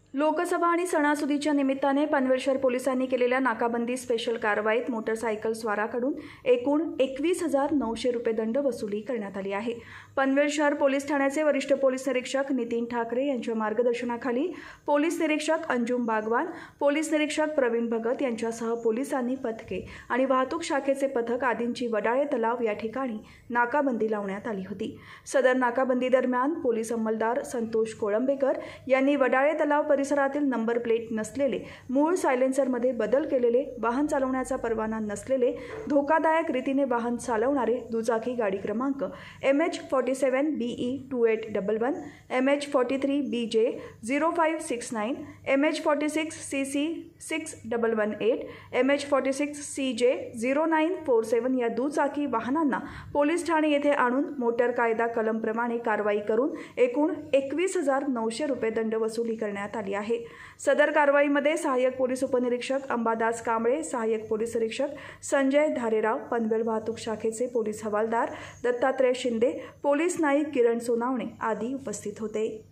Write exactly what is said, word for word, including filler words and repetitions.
लोकसभा आणि सणासुदीच्या निमित्ताने पनवेल शहर पोलिसांनी केलेल्या नाकाबंदी स्पेशल कारवाईत मोटरसायकल स्वाराकडून एकूण एकवीस हजार नऊशे रुपये दंड वसुली करण्यात आली आहे। पनवेल शहर पोलीस ठाण्याचे वरिष्ठ पोलीस निरीक्षक नितीन ठाकरे यांच्या मार्गदर्शनाखाली पोलीस निरीक्षक अंजुम बागवान, पोलीस निरीक्षक प्रवीण भगत यांच्यासह पोलिसांनी पथके आणि वाहतूक शाखेचे पथक आदींची वडाळे तलाव या ठिकाणी नाकाबंदी लावण्यात आली होती। सदर नाकाबंदी दरम्यान पोलीस अंमलदार संतोष कोळंबेकर यांनी वडाळे तलाव परिसरातील नंबर प्लेट नसलेले, मूळ सायलेन्सरमध्ये बदल केलेले, वाहन चालवण्याचा परवाना नसलेले, धोकादायक रीतीने वाहन चालवणारे दुचाकी गाडी क्रमांक M H forty seven B E two eight one one, M H forty three B J zero five six nine, M H forty six C C six one one eight, M H forty six C J zero nine four seven या दुचाकी वाहनांना police Thane येथे आणून motor कायदा कलमप्रमाणे कारवाई करून एकूण एकवीस हजार नऊशे रुपये दंड वसुली करण्यात आली आहे। सदर कारवाईमध्ये सहाय्यक पोलीस उपनिरीक्षक अंबादास कांबळे, सहाय्यक पोलीस निरीक्षक संजय धारेराव, पनवेल वाहतूक शाखेचे पोलीस हवालदार दत्तात्रय शिंदे, पोलीस नाईक किरण सोनावणे आदी उपस्थित होते।